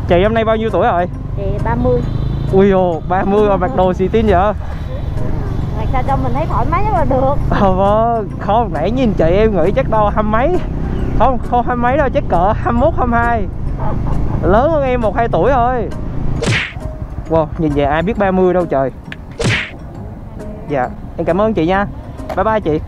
Chị hôm nay bao nhiêu tuổi rồi? Chị 30. Ui dồ, 30 mà mặc đồ xì tin vậy? Mặc sao cho mình thấy thoải mái nhất là được. Vâng, không, nãy nhìn chị em nghĩ chắc đâu 20 mấy. Không 20 mấy đâu, chắc cỡ 21, 22. Lớn hơn em 1-2 tuổi thôi. Wow, nhìn vậy ai biết 30 đâu trời. Dạ, em cảm ơn chị nha. Bye bye chị.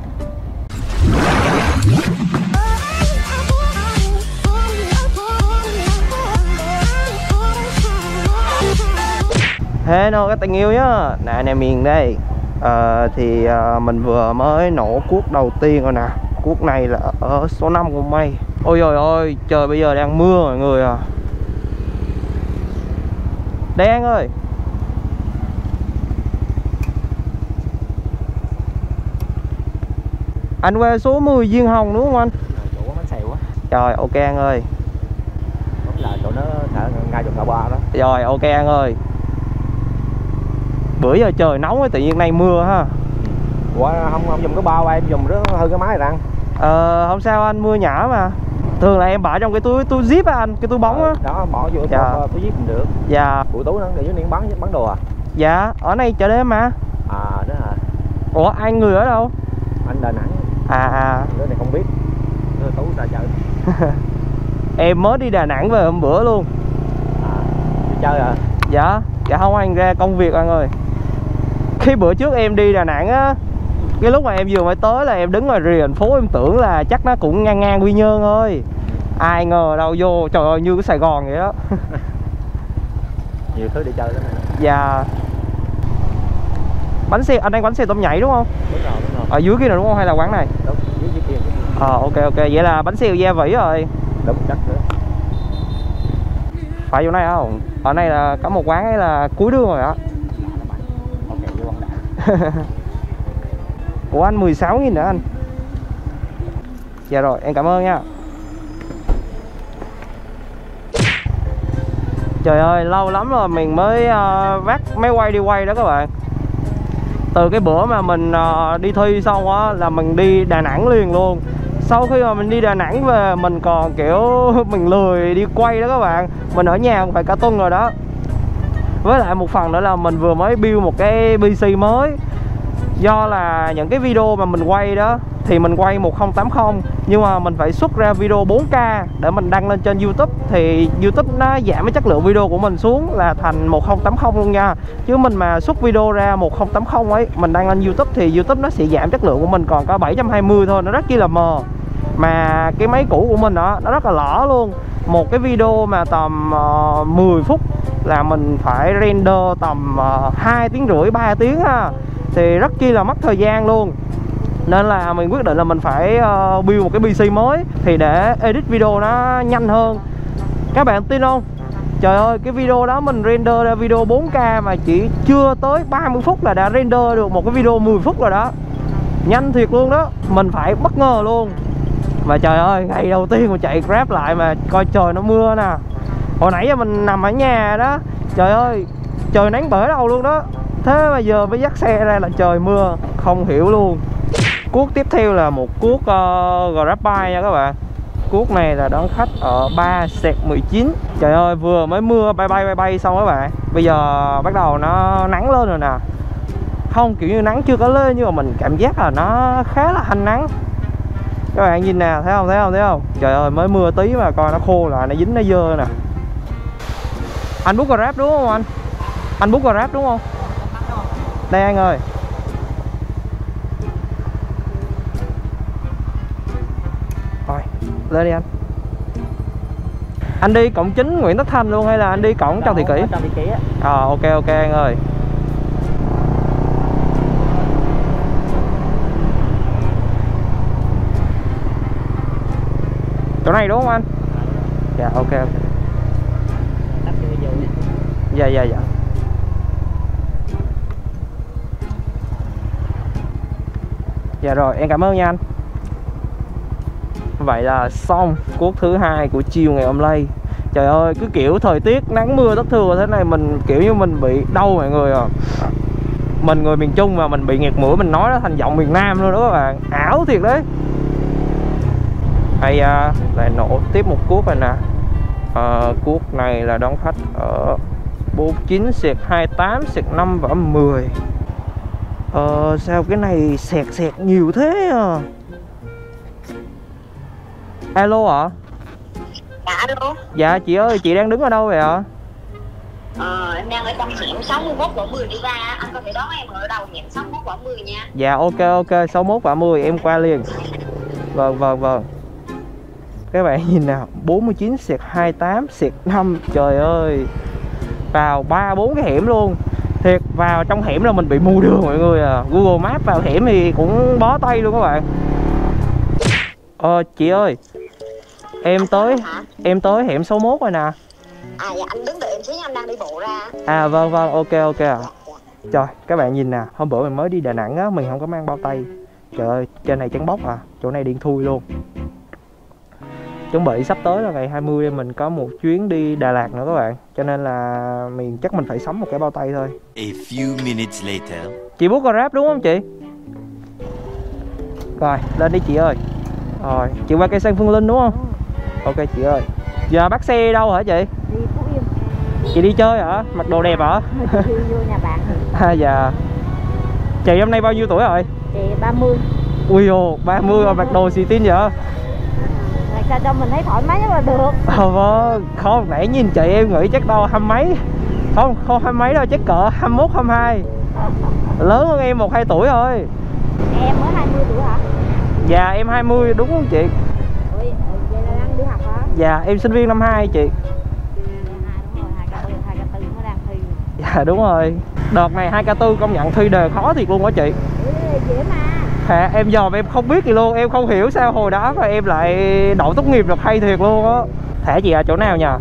Hello các tình yêu nhá. Nè nè miền đây. Mình vừa mới nổ cuốc đầu tiên rồi nè. Cuốc này là ở số 5 của mây. Ôi trời ơi, trời bây giờ đang mưa mọi người à. Đen ơi. Anh qua số 10 Diên Hồng đúng không anh? Chỗ bánh xèo á. Trời ok anh ơi. Đúng là chỗ nó ngay chỗ ngã ba đó. Rồi ok anh ơi. Bữa giờ trời nóng ấy, tự nhiên nay mưa ha. Ủa không dùng cái bao em dùng rất hư cái máy này răng. Không sao anh, mưa nhỏ mà. Thường là em bỏ trong cái túi zip á anh, cái túi bóng á. Đó bỏ vô dạ. túi zip cũng được. Dạ. Của túi nó để dưới niên bắn đồ à? Dạ, ở đây chợ đêm mà. À đó hả? Ủa anh người ở đâu? Anh Đà Nẵng. Cái này không biết. Tú ra chợ. Em mới đi Đà Nẵng về hôm bữa luôn. Đi chơi à? Dạ, dạ không anh, ra công việc anh ơi. Khi bữa trước em đi Đà Nẵng á, cái lúc mà em vừa mới tới là em đứng ngoài rìa thành phố, em tưởng là chắc nó cũng ngang ngang Quy Nhơn thôi. Ai ngờ đâu vô, trời ơi như cái Sài Gòn vậy đó. Nhiều thứ đi chơi lắm này. Dạ. Bánh xèo, anh đang bánh xèo tôm nhảy đúng không? Đúng rồi. Ở dưới kia nào đúng không hay là quán này? Đúng, dưới kia. Ok, vậy là bánh xèo gia vỉ rồi. Đúng, chắc nữa. Phải chỗ này không? Ở này là có một quán ấy là cuối đường rồi đó. Của anh 16.000 nữa anh. Dạ rồi, em cảm ơn nha. Trời ơi, lâu lắm rồi mình mới vác máy quay đi quay đó các bạn. Từ cái bữa mà mình đi thi xong á là mình đi Đà Nẵng liền luôn. Sau khi mà mình đi Đà Nẵng về mình còn kiểu mình lười đi quay đó các bạn. Mình ở nhà phải cả tuần rồi đó. Với lại một phần nữa là mình vừa mới build một cái PC mới. Do là những cái video mà mình quay đó thì mình quay 1080, nhưng mà mình phải xuất ra video 4K để mình đăng lên trên YouTube. Thì YouTube nó giảm cái chất lượng video của mình xuống là thành 1080 luôn nha. Chứ mình mà xuất video ra 1080 ấy, mình đăng lên YouTube thì YouTube nó sẽ giảm chất lượng của mình còn có 720 thôi, nó rất chi là mờ. Mà cái máy cũ của mình đó, nó rất là lỏ luôn. Một cái video mà tầm 10 phút là mình phải render tầm 2 tiếng rưỡi 3 tiếng ha. Thì rất chi là mất thời gian luôn. Nên là mình quyết định là mình phải build một cái PC mới thì để edit video nó nhanh hơn. Các bạn tin không? Trời ơi, cái video đó mình render ra video 4K mà chỉ chưa tới 30 phút là đã render được một cái video 10 phút rồi đó. Nhanh thiệt luôn đó. Mình phải bất ngờ luôn. Mà trời ơi, ngày đầu tiên mà chạy Grab lại mà coi trời nó mưa nè. Hồi nãy giờ mình nằm ở nhà đó. Trời ơi, trời nắng bể đầu luôn đó. Thế mà giờ mới dắt xe ra là trời mưa. Không hiểu luôn. Cuốc tiếp theo là một cuốc GrabBike nha các bạn. Cuốc này là đón khách ở 3/19. Trời ơi, vừa mới mưa bay xong các bạn. Bây giờ bắt đầu nó nắng lên rồi nè. Không, kiểu như nắng chưa có lên nhưng mà mình cảm giác là nó khá là hanh nắng. Các bạn nhìn nè, thấy không? Trời ơi, mới mưa tí mà coi nó khô lại, nó dính nó dơ nè. Anh book Grab đúng không anh? Anh book Grab đúng không? Đây anh ơi. Rồi, lên đi anh. Anh đi cổng chính Nguyễn Tất Thành luôn hay là anh đi cổng Trần Thị Kỷ? Trần Thị Kỷ á. Ok anh ơi. Chỗ này đúng không anh? Dạ ok. Dạ. Dạ rồi, em cảm ơn nha anh. Vậy là xong cuốc thứ hai của chiều ngày hôm nay. Trời ơi, cứ kiểu thời tiết nắng mưa thất thường thế này mình kiểu như mình bị đau mọi người à. Mình người miền Trung mà mình bị nghẹt mũi, mình nói nó thành giọng miền Nam luôn đó các bạn. Ảo thiệt đấy. Hay lại nổ tiếp một cuốc rồi nè. Cuốc này là đón khách ở 49/28/5 và 10. Sao cái này sẹt nhiều thế à? Alo ạ? Dạ alo. Dạ chị ơi, chị đang đứng ở đâu vậy ạ? Em đang ở trong hẻm 61 Võ 10 đi ra. Anh có thể đón em ở đầu hẻm 61 Võ 10 nha. Dạ ok 61 và 10 em qua liền. Vâng. Các bạn nhìn nào, 49/28/5. Trời ơi, vào 3-4 cái hẻm luôn. Thiệt, vào trong hẻm là mình bị mù đường mọi người à. Google Maps vào hẻm thì cũng bó tay luôn các bạn. Chị ơi, em tới hẻm 61 rồi nè. Dạ anh đứng đợi em xíu nha, em đang đi bộ ra. Vâng ok ạ. Trời, các bạn nhìn nè, hôm bữa mình mới đi Đà Nẵng á, mình không có mang bao tay. Trời ơi, trên này trắng bóc à, chỗ này điên thui luôn. Chuẩn bị sắp tới là ngày 20 mình có một chuyến đi Đà Lạt nữa các bạn. Cho nên là chắc mình phải sắm một cái bao tay thôi. A few minutes later. Chị book Grab đúng không chị? Rồi, lên đi chị ơi. Rồi, chị qua cây xăng Phương Linh đúng không? Ok chị ơi. Giờ bắt xe đi đâu hả chị? Đi Phú Yên. Chị đi chơi hả? Mặc đồ đẹp hả? Đi vô nhà bạn. Dạ. Chị hôm nay bao nhiêu tuổi rồi? Chị 30. Ui dồ, 30 rồi mặc đồ xì tin vậy? Làm sao cho mình thấy thoải mái nhất là được. Vâng, không, nãy nhìn chị em nghĩ chắc đâu 20 mấy. Không 20 mấy đâu, chắc cỡ 21, 22. Lớn hơn em 1-2 tuổi thôi. Em mới 20 tuổi hả? Dạ em 20 đúng không chị? Ủa, vậy là đang đi học hả? Dạ em sinh viên năm 2 chị. Đúng rồi, 2K4 mới đang thi. Dạ đúng rồi. Đợt này 2K4 công nhận thi đề khó thiệt luôn á chị. Dễ mà. Dạ, em dòm em không biết gì luôn, em không hiểu sao hồi đó mà em lại đậu tốt nghiệp được hay thiệt luôn á. Thẻ chị ở chỗ nào nhờ?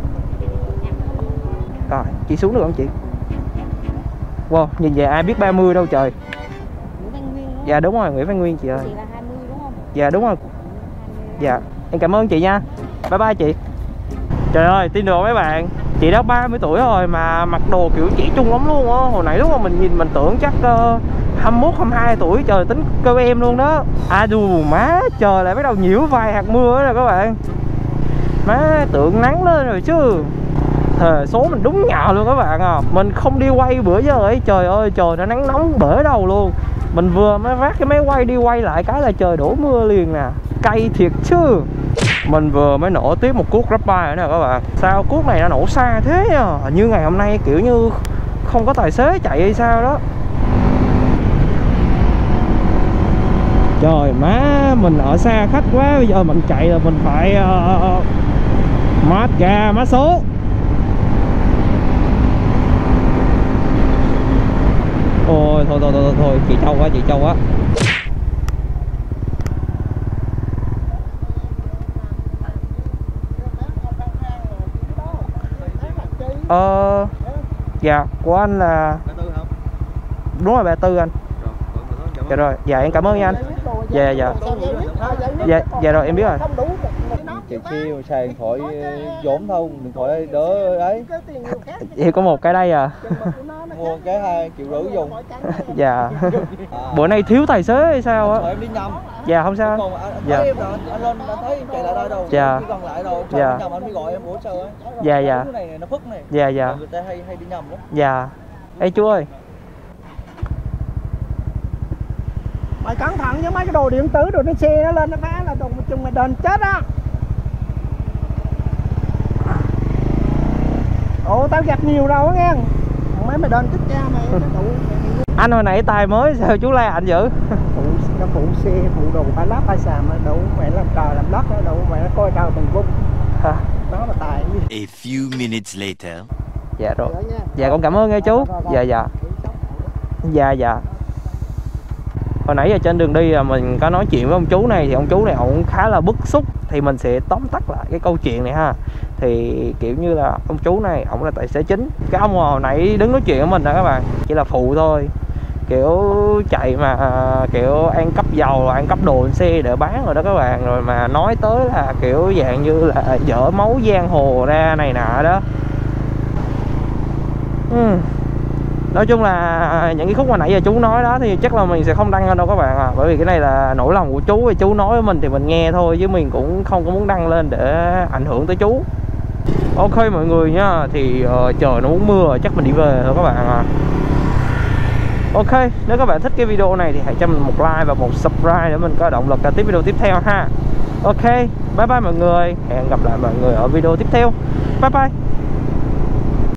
Rồi, chị xuống được không chị? Wow, nhìn về ai biết 30 đâu trời. Dạ đúng rồi, Nguyễn Văn Nguyên chị ơi. Chị là 20 đúng không? Dạ đúng rồi. Dạ, em cảm ơn chị nha. Bye bye chị. Trời ơi, tin được mấy bạn, chị đã 30 tuổi rồi mà mặc đồ kiểu trẻ trung lắm luôn á. Hồi nãy lúc mà mình nhìn mình tưởng chắc 21, 22 tuổi, trời tính cơ em luôn đó. Đù má, trời lại bắt đầu nhiễu vài hạt mưa rồi các bạn. Má, tượng nắng lên rồi chứ. Thời số mình đúng nhạo luôn các bạn à. Mình không đi quay bữa giờ ấy, trời ơi, trời nó nắng nóng bể đầu luôn. Mình vừa mới vác cái máy quay đi quay lại cái là trời đổ mưa liền nè. Cay thiệt chứ. Mình vừa mới nổ tiếp một cuốc grab bike nữa nè các bạn. Sao cuốc này nó nổ xa thế à? Như ngày hôm nay kiểu như không có tài xế chạy hay sao đó. Trời má, mình ở xa khách quá. Bây giờ mình chạy là mình phải mát ga, mát số. Ôi thôi chị Châu quá. Dạ của anh là đúng rồi, 34 anh. Dạ rồi, dạ em cảm ơn nha anh. Dạ rồi em biết rồi. Chị siêu xài điện thoại vốn thôi, điện thoại đỡ đấy. Em có một cái đây à. Mua cái 2,5 triệu dùng. Dạ. Bữa nay thiếu tài xế hay sao á? Em đi nhầm. Dạ không sao. Dạ. Anh lên anh thấy em chạy lại đây đâu. Dạ. Chỉ còn lại rồi. Dạ. Nhầm anh mới gọi em ủa sao á. Dạ. Cái này nó phức này. Dạ. Người ta hay đi nhầm lắm. Dạ. Ê chú ơi. Mày cẩn thận với mấy cái đồ điện tử, đồ trên xe nó lên nó phá là đồ chung mày đền chết á. Ồ tao gặp nhiều đâu á nghe. Mấy mày đền chết cha mày nó đủ. Anh hồi nãy tài mới sao chú la anh dữ? Nó phụ xe, phụ đồ phải lắp hay xàm nó đủ mày làm trời làm đất nó đủ mày nó coi trời từng vung. Đó là tài. A few minutes later. Dạ rồi. Dạ con cảm ơn nghe chú. Dạ. Hồi nãy giờ trên đường đi mình có nói chuyện với ông chú này, thì ông chú này ông khá là bức xúc. Thì mình sẽ tóm tắt lại cái câu chuyện này ha. Thì kiểu như là ông chú này, ông là tài xế chính. Cái ông hồi nãy đứng nói chuyện với mình đó các bạn, chỉ là phụ thôi. Kiểu chạy mà kiểu ăn cắp dầu, ăn cắp đồ trên xe để bán rồi đó các bạn. Rồi mà nói tới là kiểu dạng như là dở máu giang hồ ra này nọ đó. Nói chung là những cái khúc mà nãy giờ chú nói đó thì chắc là mình sẽ không đăng lên đâu các bạn à. Bởi vì cái này là nỗi lòng của chú, và chú nói với mình thì mình nghe thôi, chứ mình cũng không có muốn đăng lên để ảnh hưởng tới chú. Ok mọi người nhá, thì trời nó muốn mưa rồi, chắc mình đi về thôi các bạn à. Ok, nếu các bạn thích cái video này thì hãy cho mình một like và một subscribe để mình có động lực tiếp video tiếp theo ha. Ok, bye bye mọi người, hẹn gặp lại mọi người ở video tiếp theo. Bye bye.